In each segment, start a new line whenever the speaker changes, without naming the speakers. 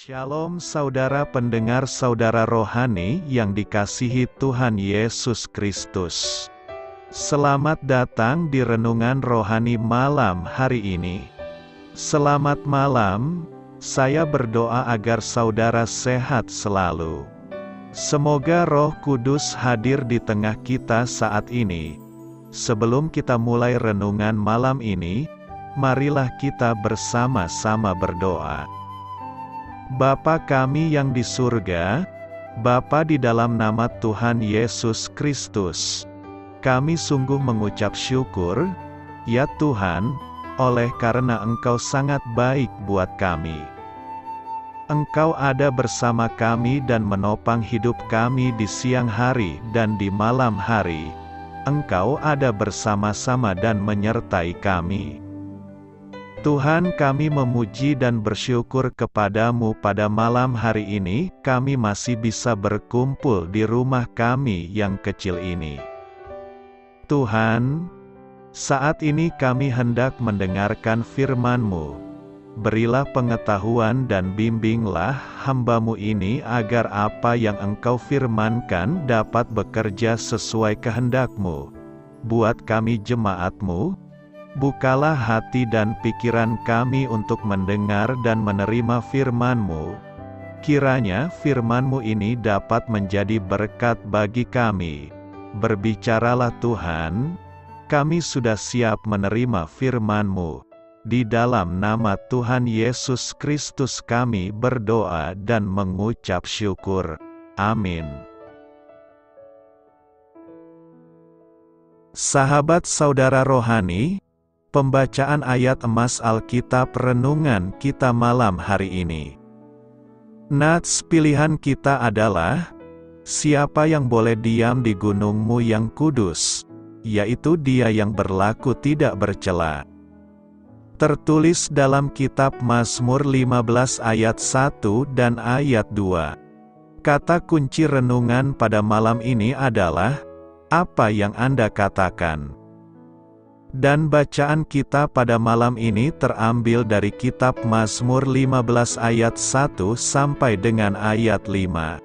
Shalom saudara pendengar saudara rohani yang dikasihi Tuhan Yesus Kristus. Selamat datang di Renungan Rohani malam hari ini. Selamat malam, saya berdoa agar saudara sehat selalu. Semoga Roh Kudus hadir di tengah kita saat ini. Sebelum kita mulai renungan malam ini, marilah kita bersama-sama berdoa. Bapa kami yang di surga, Bapa di dalam nama Tuhan Yesus Kristus, kami sungguh mengucap syukur, ya Tuhan, oleh karena Engkau sangat baik buat kami. Engkau ada bersama kami dan menopang hidup kami di siang hari dan di malam hari. Engkau ada bersama-sama dan menyertai kami. Tuhan, kami memuji dan bersyukur kepadamu pada malam hari ini, kami masih bisa berkumpul di rumah kami yang kecil ini. Tuhan, saat ini kami hendak mendengarkan firman-Mu. Berilah pengetahuan dan bimbinglah hamba-Mu ini agar apa yang Engkau firmankan dapat bekerja sesuai kehendak-Mu. Buat kami jemaat-Mu, bukalah hati dan pikiran kami untuk mendengar dan menerima firman-Mu. Kiranya firman-Mu ini dapat menjadi berkat bagi kami. Berbicaralah Tuhan, kami sudah siap menerima firman-Mu. Di dalam nama Tuhan Yesus Kristus kami berdoa dan mengucap syukur. Amin. Sahabat saudara rohani, pembacaan ayat emas Alkitab renungan kita malam hari ini. Nats pilihan kita adalah, siapa yang boleh diam di gunung-Mu yang kudus, yaitu dia yang berlaku tidak bercela. Tertulis dalam kitab Mazmur 15 ayat 1 dan ayat 2. Kata kunci renungan pada malam ini adalah, apa yang Anda katakan? Dan bacaan kita pada malam ini terambil dari kitab Mazmur 15 ayat 1 sampai dengan ayat 5.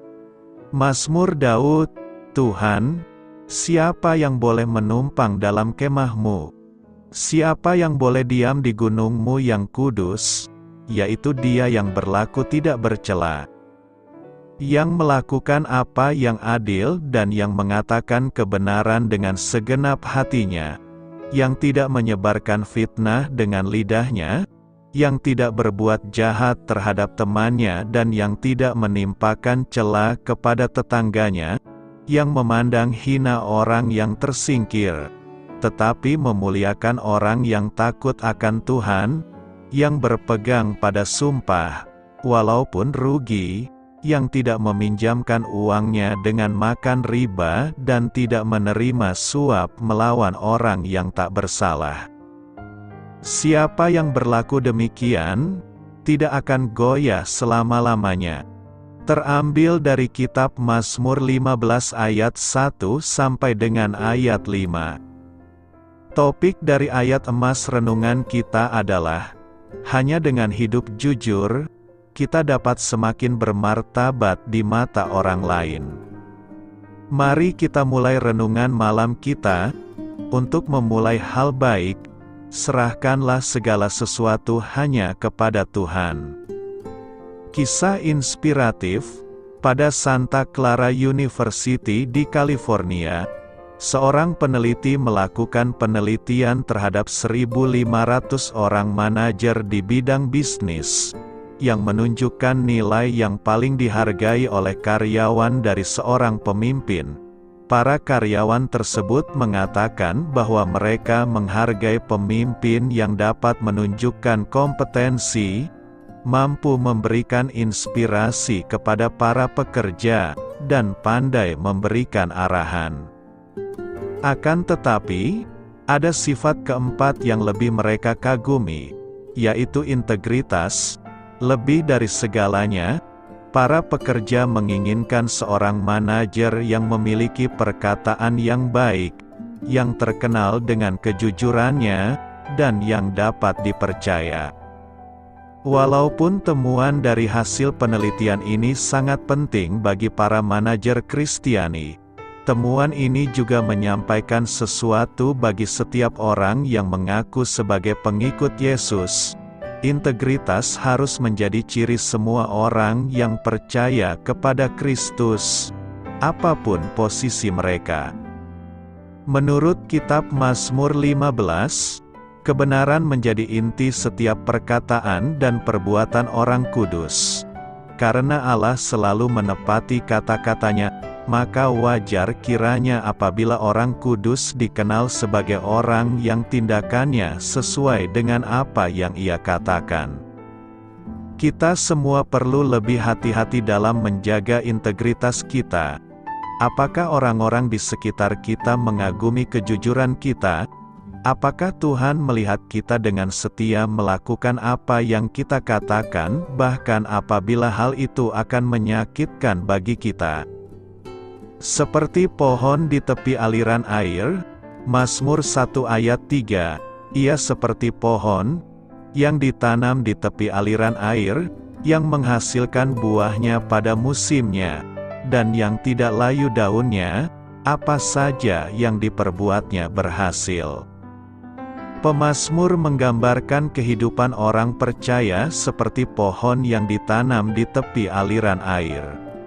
Mazmur Daud, Tuhan, siapa yang boleh menumpang dalam kemah-Mu? Siapa yang boleh diam di gunung-Mu yang kudus, yaitu dia yang berlaku tidak bercela, yang melakukan apa yang adil dan yang mengatakan kebenaran dengan segenap hatinya, yang tidak menyebarkan fitnah dengan lidahnya, yang tidak berbuat jahat terhadap temannya dan yang tidak menimpakan cela kepada tetangganya, yang memandang hina orang yang tersingkir, tetapi memuliakan orang yang takut akan Tuhan, yang berpegang pada sumpah, walaupun rugi, yang tidak meminjamkan uangnya dengan makan riba dan tidak menerima suap melawan orang yang tak bersalah. Siapa yang berlaku demikian, tidak akan goyah selama-lamanya. Terambil dari kitab Mazmur 15 ayat 1 sampai dengan ayat 5. Topik dari ayat emas renungan kita adalah, hanya dengan hidup jujur, kita dapat semakin bermartabat di mata orang lain. Mari kita mulai renungan malam kita. Untuk memulai hal baik, serahkanlah segala sesuatu hanya kepada Tuhan. Kisah inspiratif, pada Santa Clara University di California, seorang peneliti melakukan penelitian terhadap 1.500 orang manajer di bidang bisnis, yang menunjukkan nilai yang paling dihargai oleh karyawan dari seorang pemimpin. Para karyawan tersebut mengatakan bahwa mereka menghargai pemimpin yang dapat menunjukkan kompetensi, mampu memberikan inspirasi kepada para pekerja, dan pandai memberikan arahan. Akan tetapi, ada sifat keempat yang lebih mereka kagumi, yaitu integritas. Lebih dari segalanya, para pekerja menginginkan seorang manajer yang memiliki perkataan yang baik, yang terkenal dengan kejujurannya, dan yang dapat dipercaya. Walaupun temuan dari hasil penelitian ini sangat penting bagi para manajer Kristiani, temuan ini juga menyampaikan sesuatu bagi setiap orang yang mengaku sebagai pengikut Yesus. Integritas harus menjadi ciri semua orang yang percaya kepada Kristus, apapun posisi mereka. Menurut kitab Mazmur 15, kebenaran menjadi inti setiap perkataan dan perbuatan orang kudus. Karena Allah selalu menepati kata-katanya, maka wajar kiranya apabila orang kudus dikenal sebagai orang yang tindakannya sesuai dengan apa yang ia katakan. Kita semua perlu lebih hati-hati dalam menjaga integritas kita. Apakah orang-orang di sekitar kita mengagumi kejujuran kita? Apakah Tuhan melihat kita dengan setia melakukan apa yang kita katakan, bahkan apabila hal itu akan menyakitkan bagi kita? Seperti pohon di tepi aliran air, Mazmur 1 ayat 3, ia seperti pohon yang ditanam di tepi aliran air, yang menghasilkan buahnya pada musimnya, dan yang tidak layu daunnya, apa saja yang diperbuatnya berhasil. Pemazmur menggambarkan kehidupan orang percaya seperti pohon yang ditanam di tepi aliran air.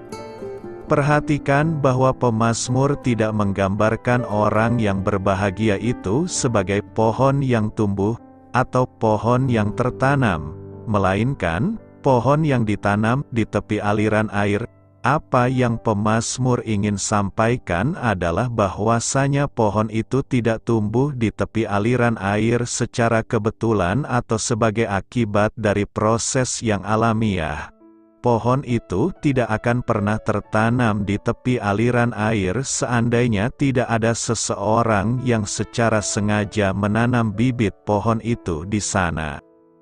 Perhatikan bahwa pemazmur tidak menggambarkan orang yang berbahagia itu sebagai pohon yang tumbuh, atau pohon yang tertanam, melainkan pohon yang ditanam di tepi aliran air. Apa yang pemazmur ingin sampaikan adalah bahwasanya pohon itu tidak tumbuh di tepi aliran air secara kebetulan atau sebagai akibat dari proses yang alamiah. Pohon itu tidak akan pernah tertanam di tepi aliran air seandainya tidak ada seseorang yang secara sengaja menanam bibit pohon itu di sana.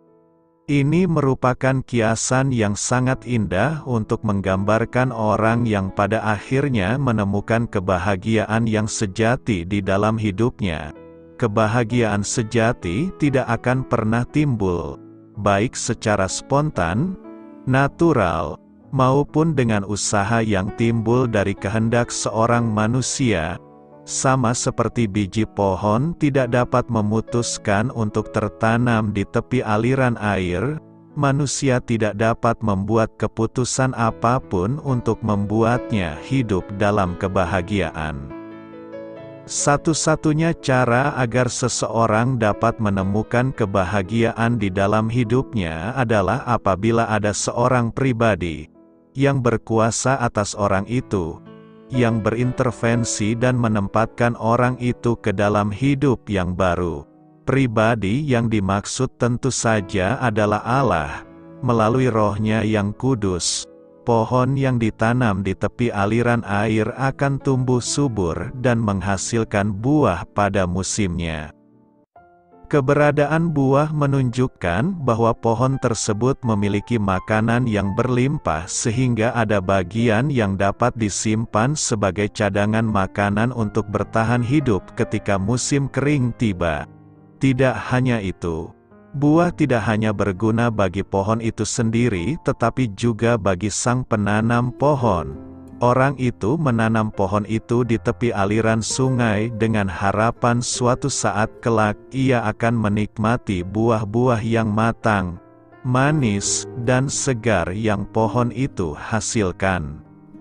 Ini merupakan kiasan yang sangat indah untuk menggambarkan orang yang pada akhirnya menemukan kebahagiaan yang sejati di dalam hidupnya. Kebahagiaan sejati tidak akan pernah timbul, baik secara spontan, natural, maupun dengan usaha yang timbul dari kehendak seorang manusia. Sama seperti biji pohon tidak dapat memutuskan untuk tertanam di tepi aliran air, manusia tidak dapat membuat keputusan apapun untuk membuatnya hidup dalam kebahagiaan. Satu-satunya cara agar seseorang dapat menemukan kebahagiaan di dalam hidupnya adalah apabila ada seorang pribadi yang berkuasa atas orang itu, yang berintervensi dan menempatkan orang itu ke dalam hidup yang baru. Pribadi yang dimaksud tentu saja adalah Allah, melalui Roh-Nya yang kudus. Pohon yang ditanam di tepi aliran air akan tumbuh subur dan menghasilkan buah pada musimnya. Keberadaan buah menunjukkan bahwa pohon tersebut memiliki makanan yang berlimpah sehingga ada bagian yang dapat disimpan sebagai cadangan makanan untuk bertahan hidup ketika musim kering tiba. Tidak hanya itu, buah tidak hanya berguna bagi pohon itu sendiri tetapi juga bagi sang penanam pohon. Orang itu menanam pohon itu di tepi aliran sungai dengan harapan suatu saat kelak ia akan menikmati buah-buah yang matang, manis, dan segar yang pohon itu hasilkan.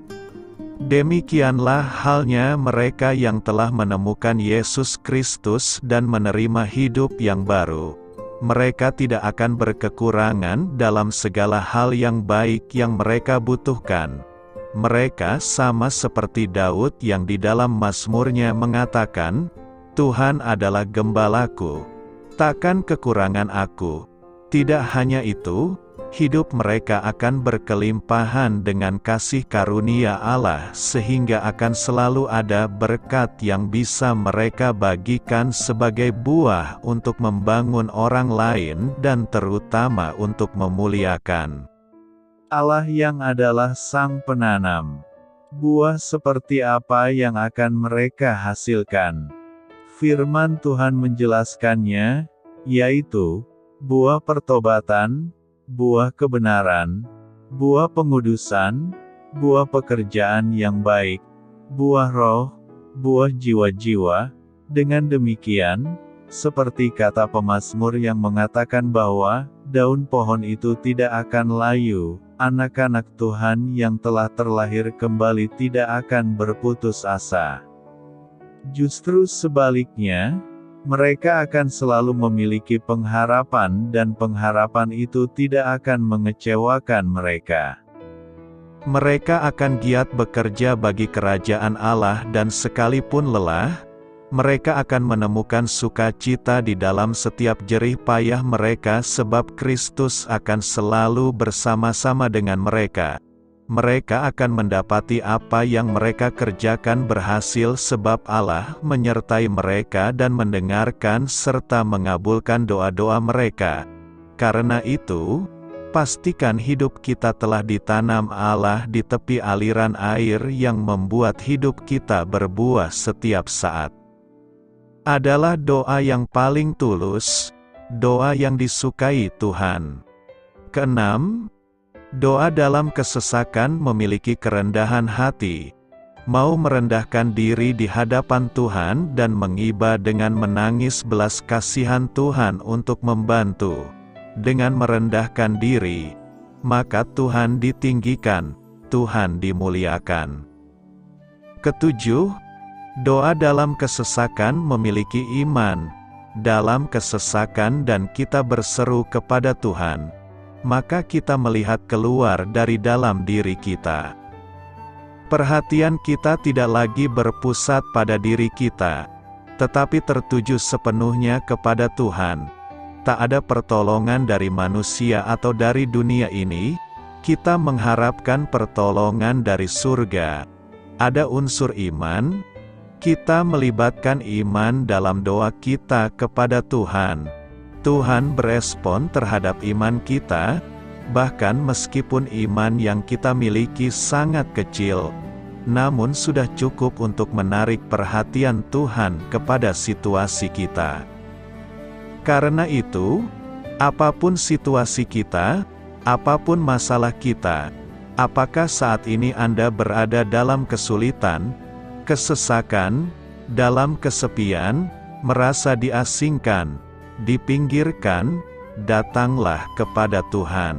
Demikianlah halnya mereka yang telah menemukan Yesus Kristus dan menerima hidup yang baru. Mereka tidak akan berkekurangan dalam segala hal yang baik yang mereka butuhkan. Mereka sama seperti Daud yang di dalam Mazmurnya mengatakan, "Tuhan adalah gembalaku, takkan kekurangan aku." Tidak hanya itu, hidup mereka akan berkelimpahan dengan kasih karunia Allah sehingga akan selalu ada berkat yang bisa mereka bagikan sebagai buah untuk membangun orang lain dan terutama untuk memuliakan Allah yang adalah sang penanam. Buah seperti apa yang akan mereka hasilkan? Firman Tuhan menjelaskannya, yaitu buah pertobatan, buah kebenaran, buah pengudusan, buah pekerjaan yang baik, buah roh, buah jiwa-jiwa. Dengan demikian, seperti kata pemazmur yang mengatakan bahwa daun pohon itu tidak akan layu, anak-anak Tuhan yang telah terlahir kembali tidak akan berputus asa. Justru sebaliknya, mereka akan selalu memiliki pengharapan dan pengharapan itu tidak akan mengecewakan mereka. Mereka akan giat bekerja bagi kerajaan Allah dan sekalipun lelah, mereka akan menemukan sukacita di dalam setiap jerih payah mereka sebab Kristus akan selalu bersama-sama dengan mereka. Mereka akan mendapati apa yang mereka kerjakan berhasil sebab Allah menyertai mereka dan mendengarkan serta mengabulkan doa-doa mereka. Karena itu, pastikan hidup kita telah ditanam Allah di tepi aliran air yang membuat hidup kita berbuah setiap saat. Adalah doa yang paling tulus, doa yang disukai Tuhan. Keenam, doa dalam kesesakan memiliki kerendahan hati, mau merendahkan diri di hadapan Tuhan dan mengiba dengan menangis belas kasihan Tuhan untuk membantu. Dengan merendahkan diri, maka Tuhan ditinggikan, Tuhan dimuliakan. Ketujuh, doa dalam kesesakan memiliki iman. Dalam kesesakan dan kita berseru kepada Tuhan, maka kita melihat keluar dari dalam diri kita. Perhatian kita tidak lagi berpusat pada diri kita, tetapi tertuju sepenuhnya kepada Tuhan. Tak ada pertolongan dari manusia atau dari dunia ini, kita mengharapkan pertolongan dari surga. Ada unsur iman, kita melibatkan iman dalam doa kita kepada Tuhan. Tuhan berespon terhadap iman kita, bahkan meskipun iman yang kita miliki sangat kecil, namun sudah cukup untuk menarik perhatian Tuhan kepada situasi kita. Karena itu, apapun situasi kita, apapun masalah kita, apakah saat ini Anda berada dalam kesulitan, kesesakan, dalam kesepian, merasa diasingkan, dipinggirkan, datanglah kepada Tuhan.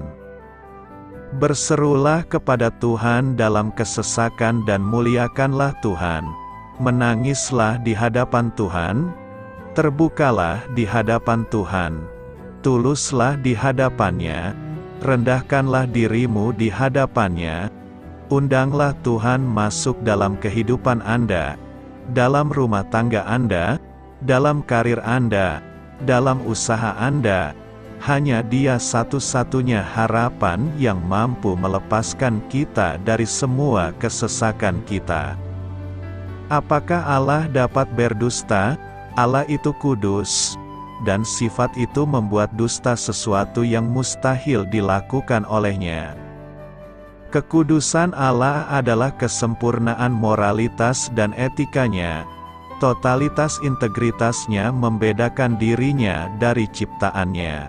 Berserulah kepada Tuhan dalam kesesakan dan muliakanlah Tuhan. Menangislah di hadapan Tuhan, terbukalah di hadapan Tuhan, tuluslah di hadapannya, rendahkanlah dirimu di hadapannya, undanglah Tuhan masuk dalam kehidupan Anda, dalam rumah tangga Anda, dalam karir Anda, dalam usaha Anda. Hanya Dia satu-satunya harapan yang mampu melepaskan kita dari semua kesesakan kita. Apakah Allah dapat berdusta? Allah itu kudus, dan sifat itu membuat dusta sesuatu yang mustahil dilakukan olehnya. Kekudusan Allah adalah kesempurnaan moralitas dan etikanya. Totalitas integritasnya membedakan dirinya dari ciptaannya.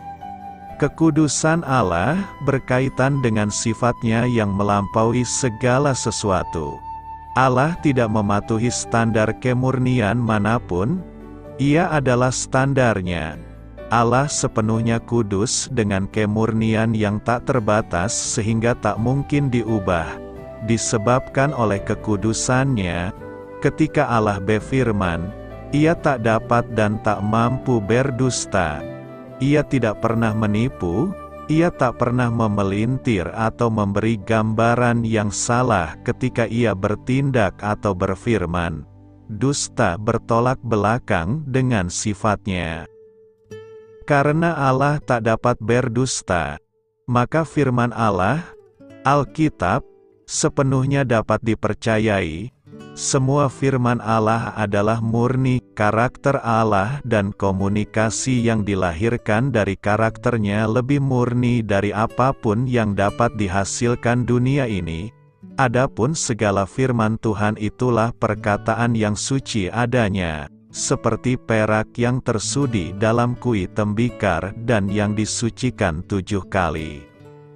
Kekudusan Allah berkaitan dengan sifatnya yang melampaui segala sesuatu. Allah tidak mematuhi standar kemurnian manapun, Ia adalah standarnya. Allah sepenuhnya kudus dengan kemurnian yang tak terbatas sehingga tak mungkin diubah. Disebabkan oleh kekudusannya, ketika Allah berfirman, Ia tak dapat dan tak mampu berdusta. Ia tidak pernah menipu, Ia tak pernah memelintir atau memberi gambaran yang salah ketika Ia bertindak atau berfirman. Dusta bertolak belakang dengan sifatnya. Karena Allah tak dapat berdusta, maka firman Allah, Alkitab, sepenuhnya dapat dipercayai. Semua firman Allah adalah murni, karakter Allah dan komunikasi yang dilahirkan dari karakternya lebih murni dari apapun yang dapat dihasilkan dunia ini. Adapun segala firman Tuhan itulah perkataan yang suci adanya, seperti perak yang tersudi dalam kuil tembikar dan yang disucikan 7 kali.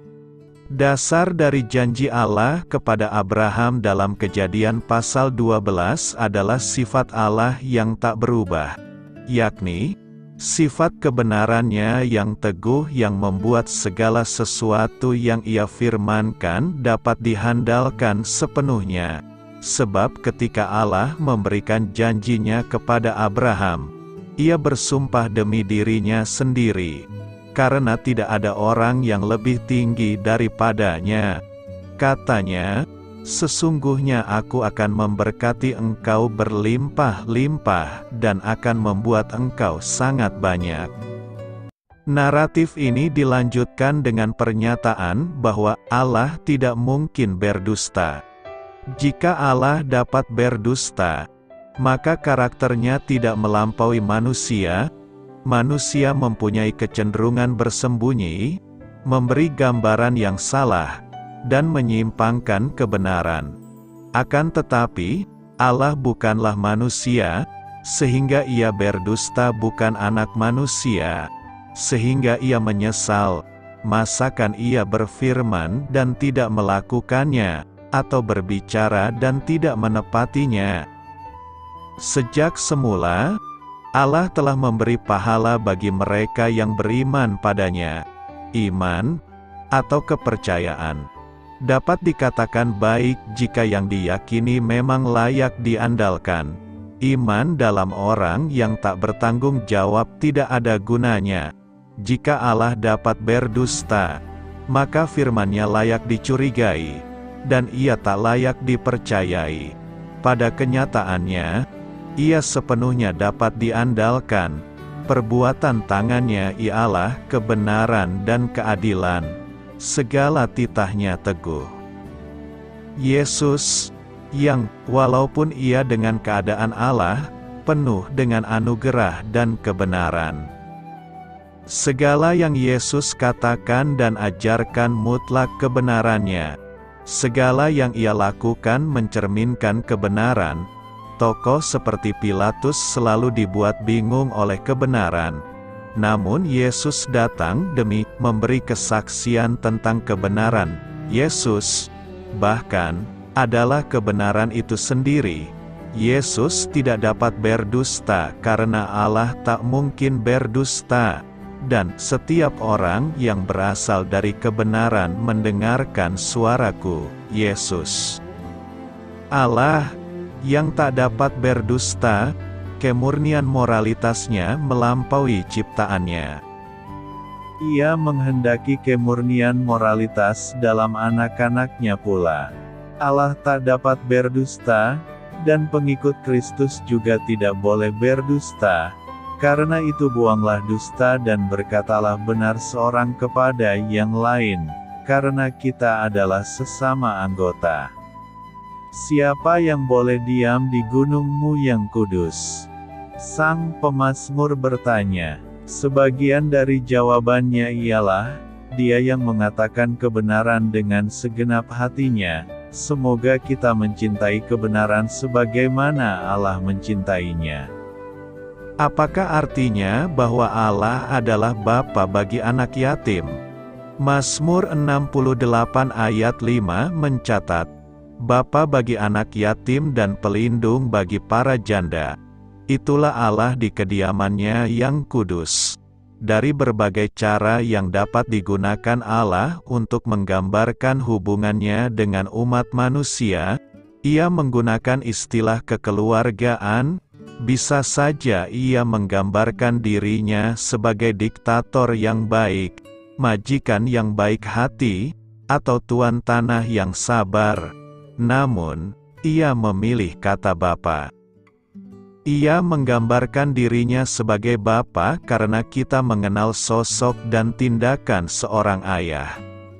Dasar dari janji Allah kepada Abraham dalam Kejadian pasal 12 adalah sifat Allah yang tak berubah, yakni sifat kebenarannya yang teguh yang membuat segala sesuatu yang Ia firmankan dapat dihandalkan sepenuhnya. Sebab ketika Allah memberikan janjinya kepada Abraham, Ia bersumpah demi dirinya sendiri, karena tidak ada orang yang lebih tinggi daripadanya. Katanya, "Sesungguhnya aku akan memberkati engkau berlimpah-limpah dan akan membuat engkau sangat banyak." Naratif ini dilanjutkan dengan pernyataan bahwa Allah tidak mungkin berdusta. Jika Allah dapat berdusta, maka karakternya tidak melampaui manusia. Manusia mempunyai kecenderungan bersembunyi, memberi gambaran yang salah, dan menyimpangkan kebenaran. Akan tetapi, Allah bukanlah manusia, sehingga Ia berdusta, bukan anak manusia, sehingga Ia menyesal. Masakan Ia berfirman dan tidak melakukannya, atau berbicara dan tidak menepatinya? Sejak semula, Allah telah memberi pahala bagi mereka yang beriman padanya. Iman, atau kepercayaan, dapat dikatakan baik jika yang diyakini memang layak diandalkan. Iman dalam orang yang tak bertanggung jawab tidak ada gunanya. Jika Allah dapat berdusta, maka firman-Nya layak dicurigai, dan Ia tak layak dipercayai. Pada kenyataannya, Ia sepenuhnya dapat diandalkan. Perbuatan tangan-Nya ialah kebenaran dan keadilan. Segala titah-Nya teguh. Yesus, yang, walaupun Ia dengan keadaan Allah, penuh dengan anugerah dan kebenaran. Segala yang Yesus katakan dan ajarkan mutlak kebenarannya. Segala yang Ia lakukan mencerminkan kebenaran. Tokoh seperti Pilatus selalu dibuat bingung oleh kebenaran. Namun Yesus datang demi memberi kesaksian tentang kebenaran. Yesus, bahkan, adalah kebenaran itu sendiri. Yesus tidak dapat berdusta karena Allah tak mungkin berdusta. Dan setiap orang yang berasal dari kebenaran mendengarkan suaraku, Yesus. Allah, yang tak dapat berdusta, kemurnian moralitasnya melampaui ciptaannya. Ia menghendaki kemurnian moralitas dalam anak-anaknya pula. Allah tak dapat berdusta, dan pengikut Kristus juga tidak boleh berdusta. Karena itu buanglah dusta dan berkatalah benar seorang kepada yang lain, karena kita adalah sesama anggota. Siapa yang boleh diam di gunung-Mu yang kudus? Sang pemazmur bertanya. Sebagian dari jawabannya ialah, Dia yang mengatakan kebenaran dengan segenap hatinya. Semoga kita mencintai kebenaran sebagaimana Allah mencintainya. Apakah artinya bahwa Allah adalah Bapa bagi anak yatim? Mazmur 68 ayat 5 mencatat, Bapa bagi anak yatim dan pelindung bagi para janda. Itulah Allah di kediaman-Nya yang kudus. Dari berbagai cara yang dapat digunakan Allah untuk menggambarkan hubungannya dengan umat manusia, Ia menggunakan istilah kekeluargaan. Bisa saja Ia menggambarkan dirinya sebagai diktator yang baik, majikan yang baik hati, atau tuan tanah yang sabar. Namun, Ia memilih kata Bapa. Ia menggambarkan dirinya sebagai Bapa karena kita mengenal sosok dan tindakan seorang ayah.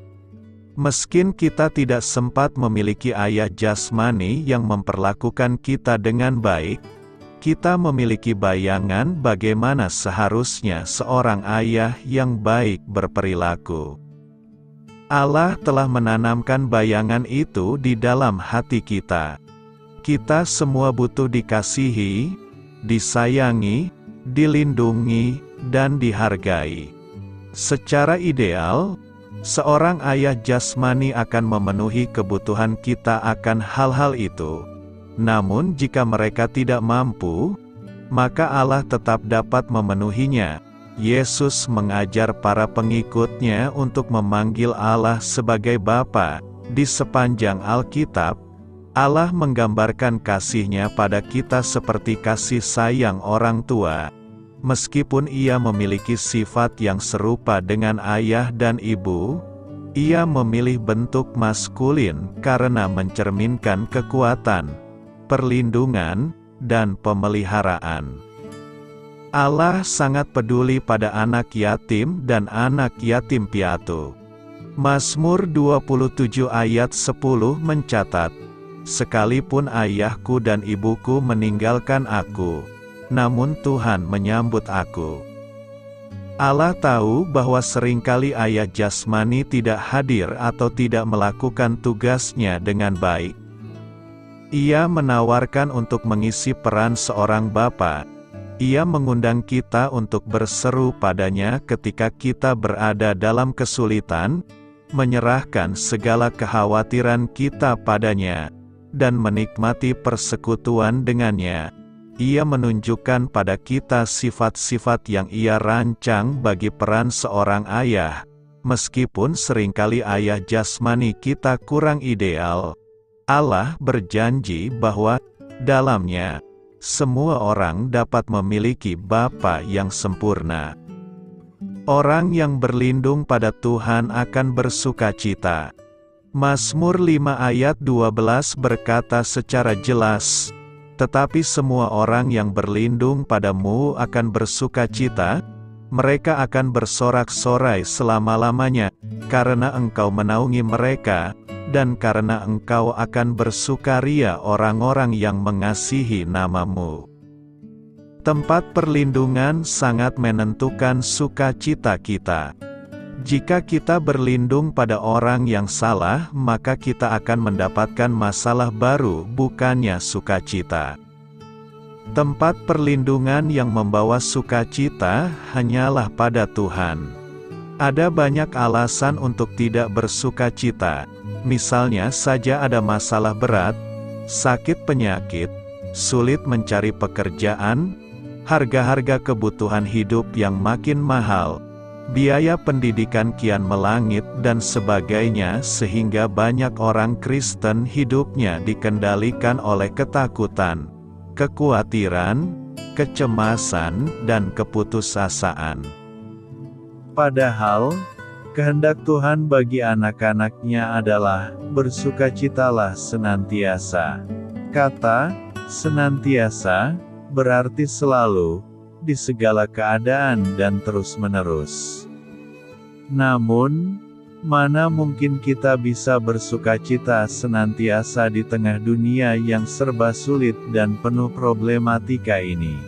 Meskin kita tidak sempat memiliki ayah jasmani yang memperlakukan kita dengan baik, kita memiliki bayangan bagaimana seharusnya seorang ayah yang baik berperilaku. Allah telah menanamkan bayangan itu di dalam hati kita. Kita semua butuh dikasihi, disayangi, dilindungi, dan dihargai. Secara ideal, seorang ayah jasmani akan memenuhi kebutuhan kita akan hal-hal itu. Namun jika mereka tidak mampu, maka Allah tetap dapat memenuhinya. Yesus mengajar para pengikutnya untuk memanggil Allah sebagai Bapa. Di sepanjang Alkitab, Allah menggambarkan kasih-Nya pada kita seperti kasih sayang orang tua. Meskipun Ia memiliki sifat yang serupa dengan ayah dan ibu, Ia memilih bentuk maskulin karena mencerminkan kekuatan, perlindungan, dan pemeliharaan. Allah sangat peduli pada anak yatim dan anak yatim piatu. Mazmur 27 ayat 10 mencatat, "Sekalipun ayahku dan ibuku meninggalkan aku, namun Tuhan menyambut aku." Allah tahu bahwa seringkali ayah jasmani tidak hadir atau tidak melakukan tugasnya dengan baik. Ia menawarkan untuk mengisi peran seorang bapa. Ia mengundang kita untuk berseru padanya ketika kita berada dalam kesulitan, menyerahkan segala kekhawatiran kita padanya, dan menikmati persekutuan dengannya. Ia menunjukkan pada kita sifat-sifat yang Ia rancang bagi peran seorang ayah. Meskipun seringkali ayah jasmani kita kurang ideal, Allah berjanji bahwa dalamnya semua orang dapat memiliki Bapa yang sempurna. Orang yang berlindung pada Tuhan akan bersukacita. Mazmur 5 ayat 12 berkata secara jelas, "Tetapi semua orang yang berlindung padamu akan bersukacita, mereka akan bersorak-sorai selama-lamanya, karena Engkau menaungi mereka, dan karena Engkau akan bersukaria orang-orang yang mengasihi nama-Mu." Tempat perlindungan sangat menentukan sukacita kita. Jika kita berlindung pada orang yang salah, maka kita akan mendapatkan masalah baru, bukannya sukacita. Tempat perlindungan yang membawa sukacita hanyalah pada Tuhan. Ada banyak alasan untuk tidak bersukacita. Misalnya saja ada masalah berat, sakit penyakit, sulit mencari pekerjaan, harga-harga kebutuhan hidup yang makin mahal, biaya pendidikan kian melangit dan sebagainya, sehingga banyak orang Kristen hidupnya dikendalikan oleh ketakutan, kekhawatiran, kecemasan, dan keputusasaan. Padahal, kehendak Tuhan bagi anak-anak-Nya adalah, bersukacitalah senantiasa. Kata, senantiasa, berarti selalu, di segala keadaan dan terus-menerus. Namun, mana mungkin kita bisa bersukacita senantiasa di tengah dunia yang serba sulit dan penuh problematika ini?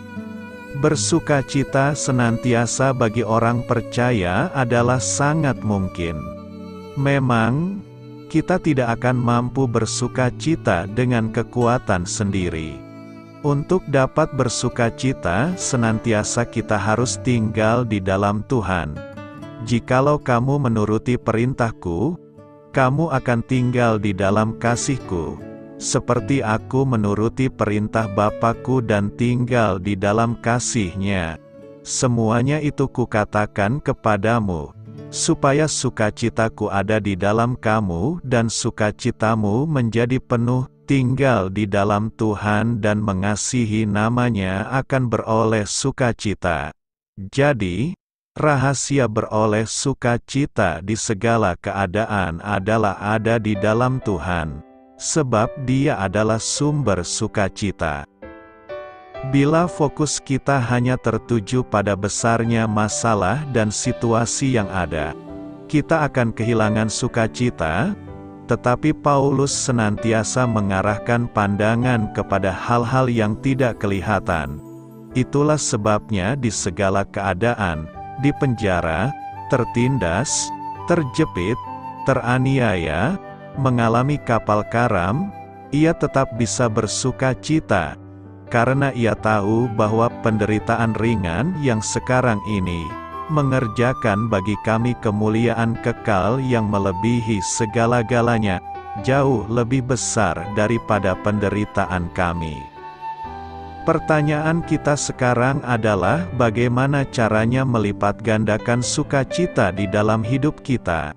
Bersukacita senantiasa bagi orang percaya adalah sangat mungkin. Memang, kita tidak akan mampu bersukacita dengan kekuatan sendiri. Untuk dapat bersukacita, senantiasa kita harus tinggal di dalam Tuhan. Jikalau kamu menuruti perintahku, kamu akan tinggal di dalam kasihku. Seperti aku menuruti perintah Bapakku dan tinggal di dalam kasih-Nya. Semuanya itu kukatakan kepadamu, supaya sukacitaku ada di dalam kamu dan sukacitamu menjadi penuh. Tinggal di dalam Tuhan dan mengasihi nama-Nya akan beroleh sukacita. Jadi, rahasia beroleh sukacita di segala keadaan adalah ada di dalam Tuhan, sebab Dia adalah sumber sukacita. Bila fokus kita hanya tertuju pada besarnya masalah dan situasi yang ada, kita akan kehilangan sukacita. Tetapi Paulus senantiasa mengarahkan pandangan kepada hal-hal yang tidak kelihatan. Itulah sebabnya di segala keadaan, di penjara, tertindas, terjepit, teraniaya, mengalami kapal karam, ia tetap bisa bersukacita, karena ia tahu bahwa penderitaan ringan yang sekarang ini mengerjakan bagi kami kemuliaan kekal yang melebihi segala-galanya, jauh lebih besar daripada penderitaan kami. Pertanyaan kita sekarang adalah bagaimana caranya melipat gandakan sukacita di dalam hidup kita.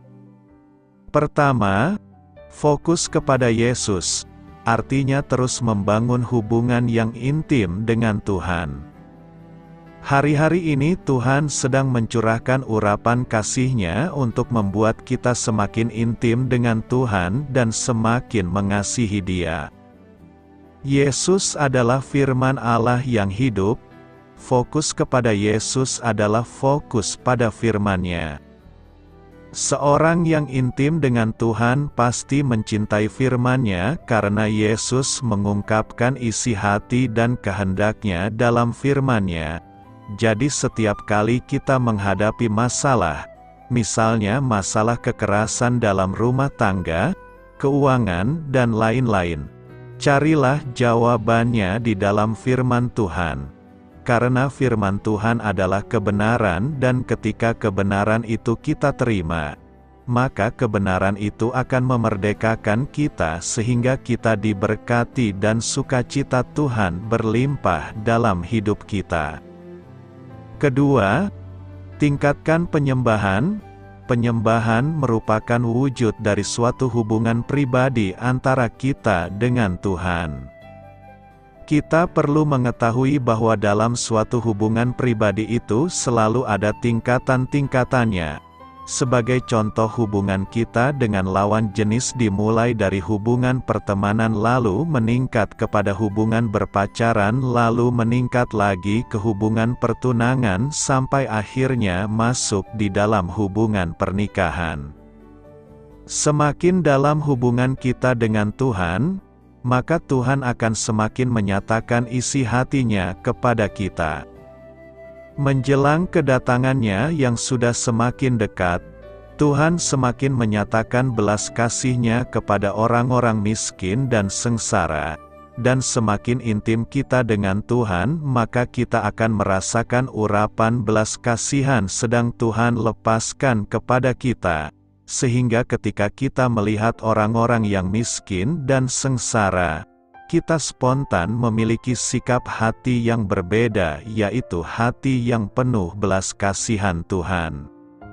Pertama, fokus kepada Yesus, artinya terus membangun hubungan yang intim dengan Tuhan. Hari-hari ini Tuhan sedang mencurahkan urapan kasih-Nya untuk membuat kita semakin intim dengan Tuhan dan semakin mengasihi Dia. Yesus adalah firman Allah yang hidup. Fokus kepada Yesus adalah fokus pada firman-Nya. Seorang yang intim dengan Tuhan pasti mencintai firman-Nya karena Yesus mengungkapkan isi hati dan kehendak-Nya dalam firman-Nya. Jadi setiap kali kita menghadapi masalah, misalnya masalah kekerasan dalam rumah tangga, keuangan, dan lain-lain, carilah jawabannya di dalam firman Tuhan. Karena firman Tuhan adalah kebenaran dan ketika kebenaran itu kita terima, maka kebenaran itu akan memerdekakan kita sehingga kita diberkati dan sukacita Tuhan berlimpah dalam hidup kita. Kedua, tingkatkan penyembahan. Penyembahan merupakan wujud dari suatu hubungan pribadi antara kita dengan Tuhan. Kita perlu mengetahui bahwa dalam suatu hubungan pribadi itu selalu ada tingkatan-tingkatannya. Sebagai contoh, hubungan kita dengan lawan jenis dimulai dari hubungan pertemanan lalu meningkat kepada hubungan berpacaran lalu meningkat lagi ke hubungan pertunangan sampai akhirnya masuk di dalam hubungan pernikahan. Semakin dalam hubungan kita dengan Tuhan, maka Tuhan akan semakin menyatakan isi hati-Nya kepada kita. Menjelang kedatangan-Nya yang sudah semakin dekat, Tuhan semakin menyatakan belas kasih-Nya kepada orang-orang miskin dan sengsara. Dan semakin intim kita dengan Tuhan, maka kita akan merasakan urapan belas kasihan sedang Tuhan lepaskan kepada kita. Sehingga ketika kita melihat orang-orang yang miskin dan sengsara, kita spontan memiliki sikap hati yang berbeda, yaitu hati yang penuh belas kasihan Tuhan.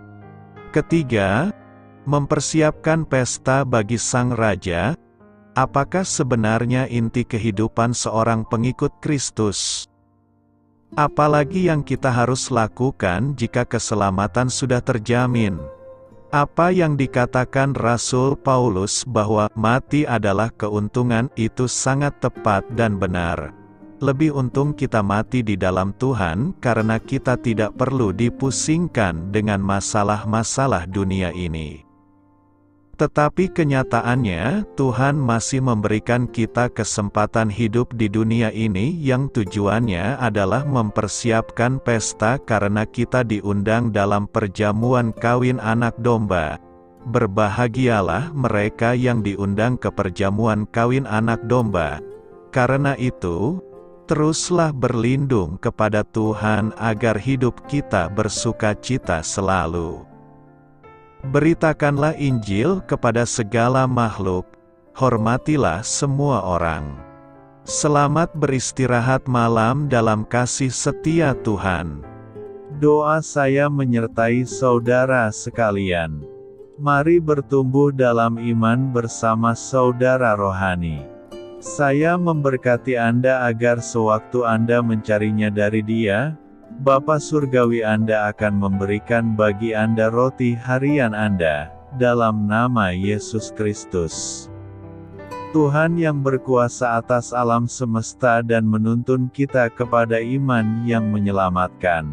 Ketiga, mempersiapkan pesta bagi Sang Raja. Apakah sebenarnya inti kehidupan seorang pengikut Kristus? Apalagi yang kita harus lakukan jika keselamatan sudah terjamin? Apa yang dikatakan Rasul Paulus bahwa mati adalah keuntungan itu sangat tepat dan benar. Lebih untung kita mati di dalam Tuhan karena kita tidak perlu dipusingkan dengan masalah-masalah dunia ini. Tetapi kenyataannya, Tuhan masih memberikan kita kesempatan hidup di dunia ini yang tujuannya adalah mempersiapkan pesta karena kita diundang dalam perjamuan kawin anak domba. Berbahagialah mereka yang diundang ke perjamuan kawin anak domba. Karena itu, teruslah berlindung kepada Tuhan agar hidup kita bersukacita selalu. Beritakanlah Injil kepada segala makhluk, hormatilah semua orang. Selamat beristirahat malam dalam kasih setia Tuhan. Doa saya menyertai saudara sekalian. Mari bertumbuh dalam iman bersama saudara rohani. Saya memberkati Anda agar sewaktu Anda mencarinya dari Dia, Bapa Surgawi Anda akan memberikan bagi Anda roti harian Anda, dalam nama Yesus Kristus. Tuhan yang berkuasa atas alam semesta dan menuntun kita kepada iman yang menyelamatkan.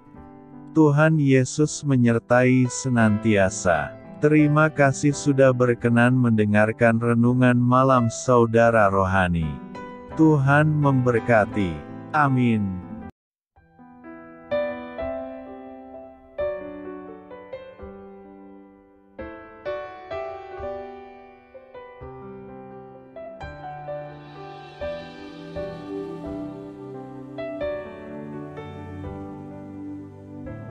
Tuhan Yesus menyertai senantiasa. Terima kasih sudah berkenan mendengarkan renungan malam saudara rohani. Tuhan memberkati. Amin.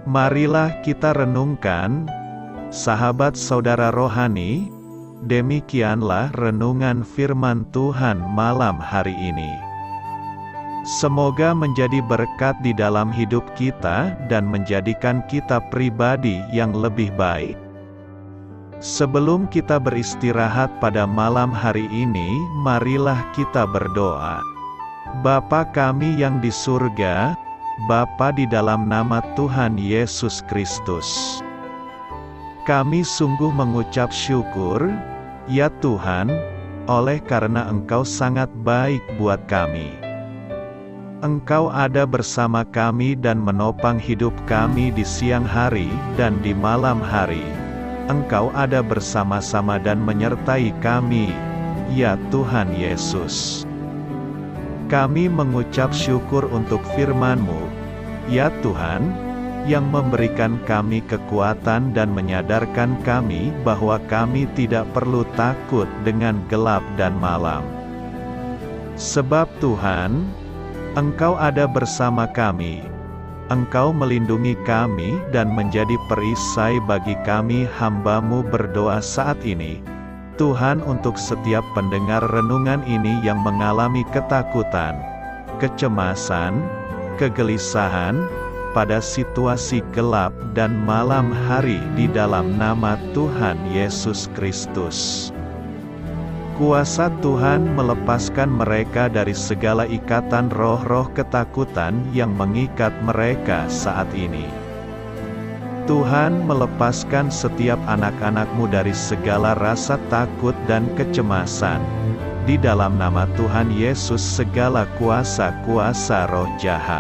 Marilah kita renungkan, sahabat saudara rohani, demikianlah renungan firman Tuhan malam hari ini. Semoga menjadi berkat di dalam hidup kita dan menjadikan kita pribadi yang lebih baik. Sebelum kita beristirahat pada malam hari ini, marilah kita berdoa. Bapa kami yang di surga, Bapa di dalam nama Tuhan Yesus Kristus, kami sungguh mengucap syukur, ya Tuhan, oleh karena Engkau sangat baik buat kami. Engkau ada bersama kami dan menopang hidup kami di siang hari dan di malam hari. Engkau ada bersama-sama dan menyertai kami, ya Tuhan Yesus. Kami mengucap syukur untuk firman-Mu, ya Tuhan, yang memberikan kami kekuatan dan menyadarkan kami bahwa kami tidak perlu takut dengan gelap dan malam. Sebab Tuhan, Engkau ada bersama kami. Engkau melindungi kami dan menjadi perisai bagi kami hamba-Mu berdoa saat ini. Tuhan, untuk setiap pendengar renungan ini yang mengalami ketakutan, kecemasan, kegelisahan, pada situasi gelap dan malam hari di dalam nama Tuhan Yesus Kristus. Kuasa Tuhan melepaskan mereka dari segala ikatan roh-roh ketakutan yang mengikat mereka saat ini. Tuhan melepaskan setiap anak-anak-Mu dari segala rasa takut dan kecemasan. Di dalam nama Tuhan Yesus segala kuasa-kuasa roh jahat,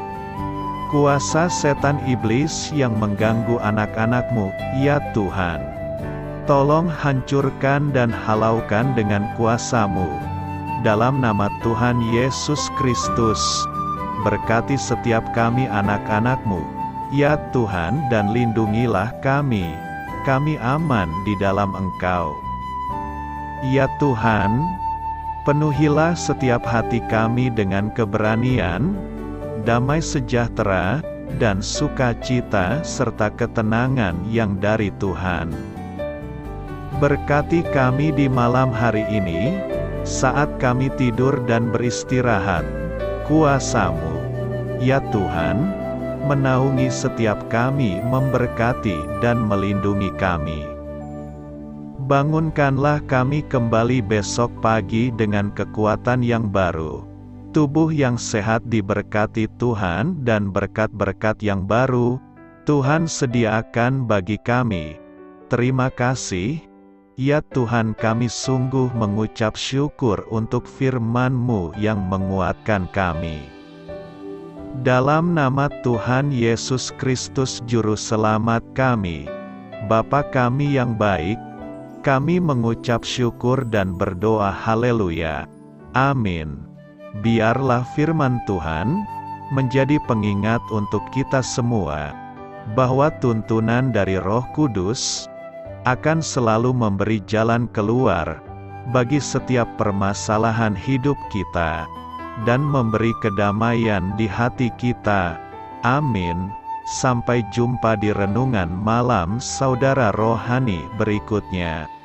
kuasa setan iblis yang mengganggu anak-anak-Mu, ya Tuhan, tolong hancurkan dan halaukan dengan kuasa-Mu. Dalam nama Tuhan Yesus Kristus, berkati setiap kami anak-anak-Mu, ya Tuhan, dan lindungilah kami. Kami aman di dalam Engkau. Ya Tuhan, penuhilah setiap hati kami dengan keberanian, damai sejahtera, dan sukacita serta ketenangan yang dari Tuhan. Berkati kami di malam hari ini, saat kami tidur dan beristirahat. Kuasa-Mu, ya Tuhan, menaungi setiap kami, memberkati dan melindungi kami. Bangunkanlah kami kembali besok pagi dengan kekuatan yang baru. Tubuh yang sehat diberkati Tuhan dan berkat-berkat yang baru Tuhan sediakan bagi kami. Terima kasih, ya Tuhan, kami sungguh mengucap syukur untuk firman-Mu yang menguatkan kami. Dalam nama Tuhan Yesus Kristus Juru Selamat kami, Bapa kami yang baik, kami mengucap syukur dan berdoa haleluya. Amin. Biarlah firman Tuhan menjadi pengingat untuk kita semua, bahwa tuntunan dari Roh Kudus akan selalu memberi jalan keluar bagi setiap permasalahan hidup kita, dan memberi kedamaian di hati kita. Amin. Sampai jumpa di renungan malam saudara rohani berikutnya.